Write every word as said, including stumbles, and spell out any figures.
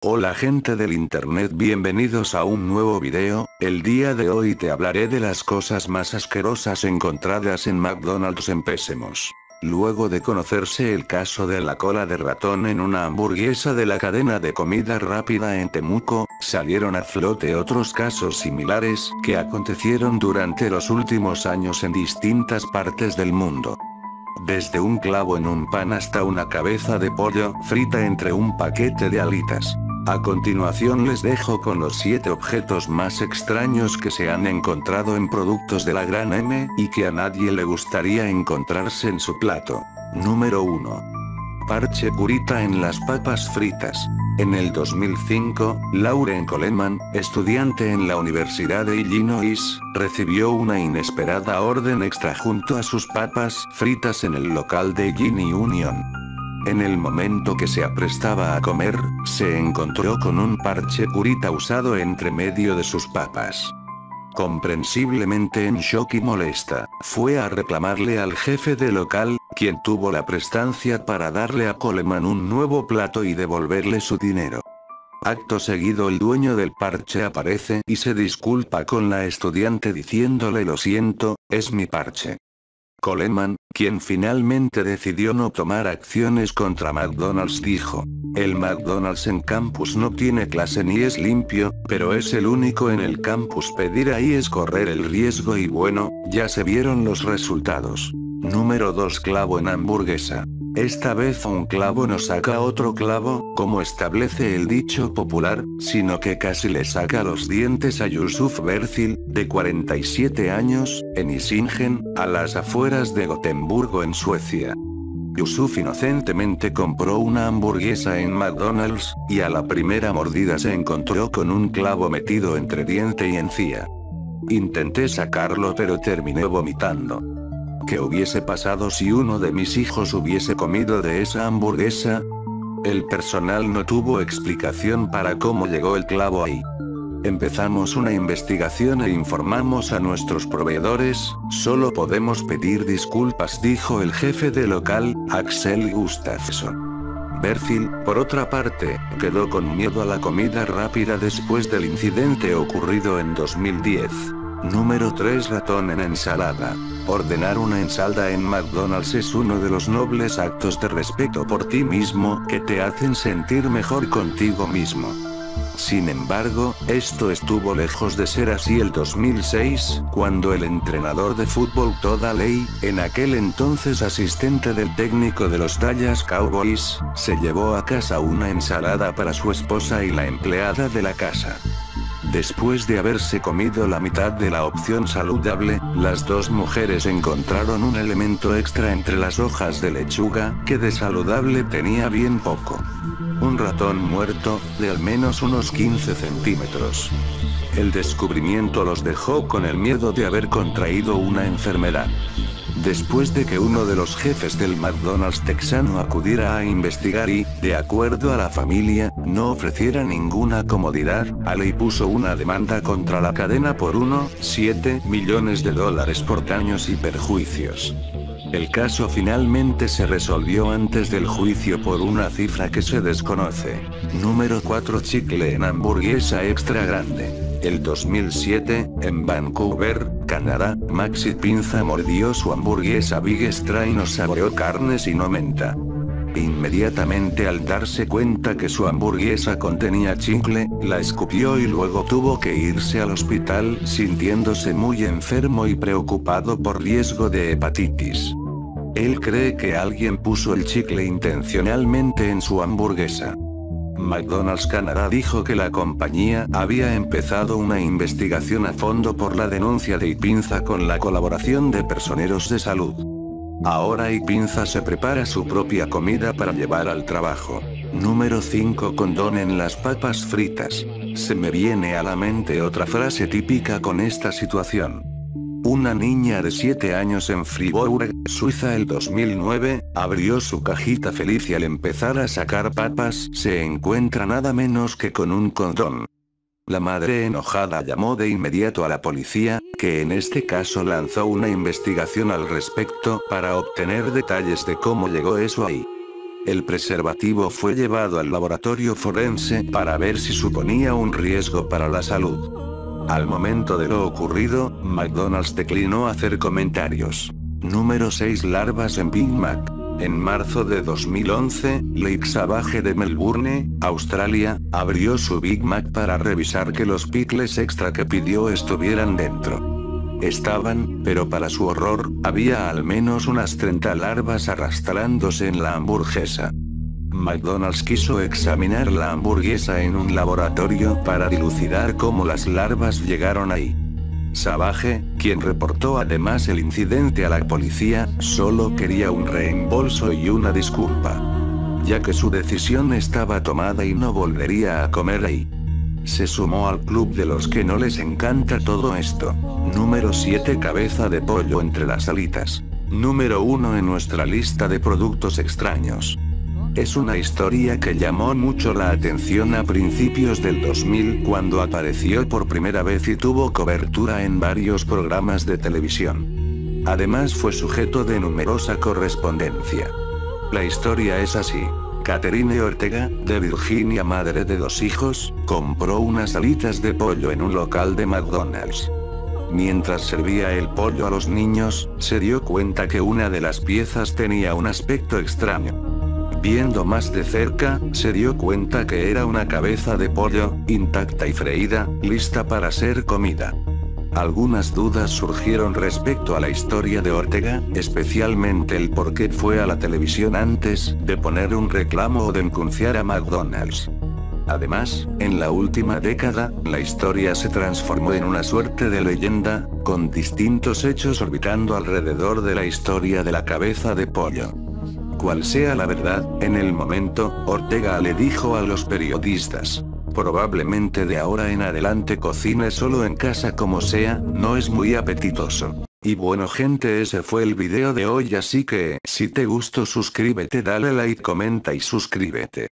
Hola gente del internet, bienvenidos a un nuevo video. El día de hoy te hablaré de las cosas más asquerosas encontradas en McDonald's. Empecemos. Luego de conocerse el caso de la cola de ratón en una hamburguesa de la cadena de comida rápida en Temuco, salieron a flote otros casos similares que acontecieron durante los últimos años en distintas partes del mundo. Desde un clavo en un pan hasta una cabeza de pollo frita entre un paquete de alitas. A continuación les dejo con los siete objetos más extraños que se han encontrado en productos de la gran M y que a nadie le gustaría encontrarse en su plato. Número uno. Parche curita en las papas fritas. En el dos mil cinco, Lauren Coleman, estudiante en la Universidad de Illinois, recibió una inesperada orden extra junto a sus papas fritas en el local de Ginny Union. En el momento que se aprestaba a comer, se encontró con un parche curita usado entre medio de sus papas. Comprensiblemente en shock y molesta, fue a reclamarle al jefe del local, quien tuvo la prestancia para darle a Coleman un nuevo plato y devolverle su dinero. Acto seguido el dueño del parche aparece y se disculpa con la estudiante diciéndole: lo siento, es mi parche. Coleman, quien finalmente decidió no tomar acciones contra McDonald's, dijo: el McDonald's en campus no tiene clase ni es limpio, pero es el único en el campus. Pedir ahí es correr el riesgo y bueno, ya se vieron los resultados. Número dos. Clavo en hamburguesa. Esta vez un clavo no saca otro clavo, como establece el dicho popular, sino que casi le saca los dientes a Yusuf Berthil, de cuarenta y siete años, en Hisingen, a las afueras de Gotemburgo en Suecia. Yusuf inocentemente compró una hamburguesa en McDonald's, y a la primera mordida se encontró con un clavo metido entre diente y encía. Intenté sacarlo pero terminé vomitando. ¿Qué hubiese pasado si uno de mis hijos hubiese comido de esa hamburguesa? El personal no tuvo explicación para cómo llegó el clavo ahí. Empezamos una investigación e informamos a nuestros proveedores. Solo podemos pedir disculpas, dijo el jefe del local, Axel Gustafsson. Berthil, por otra parte, quedó con miedo a la comida rápida después del incidente ocurrido en dos mil diez. Número tres. Ratón en ensalada. Ordenar una ensalada en McDonald's es uno de los nobles actos de respeto por ti mismo que te hacen sentir mejor contigo mismo. Sin embargo, esto estuvo lejos de ser así el dos mil seis, cuando el entrenador de fútbol Todd Haley, en aquel entonces asistente del técnico de los Dallas Cowboys, se llevó a casa una ensalada para su esposa y la empleada de la casa. Después de haberse comido la mitad de la opción saludable, las dos mujeres encontraron un elemento extra entre las hojas de lechuga, que de saludable tenía bien poco. Un ratón muerto, de al menos unos quince centímetros. El descubrimiento los dejó con el miedo de haber contraído una enfermedad. Después de que uno de los jefes del McDonald's texano acudiera a investigar y, de acuerdo a la familia, no ofreciera ninguna comodidad, Haley puso una demanda contra la cadena por uno coma siete millones de dólares por daños y perjuicios. El caso finalmente se resolvió antes del juicio por una cifra que se desconoce. Número cuatro. Chicle en hamburguesa extra grande. El dos mil siete, en Vancouver, Canadá, Maxi Pinza mordió su hamburguesa Big Extra y no saboreó carne sino menta. Inmediatamente al darse cuenta que su hamburguesa contenía chicle, la escupió y luego tuvo que irse al hospital sintiéndose muy enfermo y preocupado por riesgo de hepatitis. Él cree que alguien puso el chicle intencionalmente en su hamburguesa. McDonald's Canadá dijo que la compañía había empezado una investigación a fondo por la denuncia de iPinza con la colaboración de personeros de salud. Ahora iPinza se prepara su propia comida para llevar al trabajo. Número cinco. Condón en las papas fritas. Se me viene a la mente otra frase típica con esta situación. Una niña de siete años en Fribourg, Suiza el dos mil nueve, abrió su cajita feliz y al empezar a sacar papas se encuentra nada menos que con un condón. La madre enojada llamó de inmediato a la policía, que en este caso lanzó una investigación al respecto para obtener detalles de cómo llegó eso ahí. El preservativo fue llevado al laboratorio forense para ver si suponía un riesgo para la salud. Al momento de lo ocurrido, McDonald's declinó hacer comentarios. Número seis. Larvas en Big Mac. En marzo de dos mil once, Lake Savage de Melbourne, Australia, abrió su Big Mac para revisar que los pickles extra que pidió estuvieran dentro. Estaban, pero para su horror, había al menos unas treinta larvas arrastrándose en la hamburguesa. McDonald's quiso examinar la hamburguesa en un laboratorio para dilucidar cómo las larvas llegaron ahí. Savage, quien reportó además el incidente a la policía, solo quería un reembolso y una disculpa, ya que su decisión estaba tomada y no volvería a comer ahí. Se sumó al club de los que no les encanta todo esto. Número siete. Cabeza de pollo entre las alitas. Número uno en nuestra lista de productos extraños. Es una historia que llamó mucho la atención a principios del dos mil cuando apareció por primera vez y tuvo cobertura en varios programas de televisión. Además fue sujeto de numerosa correspondencia. La historia es así. Catherine Ortega, de Virginia, madre de dos hijos, compró unas alitas de pollo en un local de McDonald's. Mientras servía el pollo a los niños, se dio cuenta que una de las piezas tenía un aspecto extraño. Viendo más de cerca, se dio cuenta que era una cabeza de pollo, intacta y freída, lista para ser comida. Algunas dudas surgieron respecto a la historia de Ortega, especialmente el por qué fue a la televisión antes de poner un reclamo o denunciar a McDonald's. Además, en la última década, la historia se transformó en una suerte de leyenda, con distintos hechos orbitando alrededor de la historia de la cabeza de pollo. Cual sea la verdad, en el momento, Ortega le dijo a los periodistas: probablemente de ahora en adelante cocine solo en casa como sea, no es muy apetitoso. Y bueno gente, ese fue el video de hoy, así que, si te gustó suscríbete, dale like, comenta y suscríbete.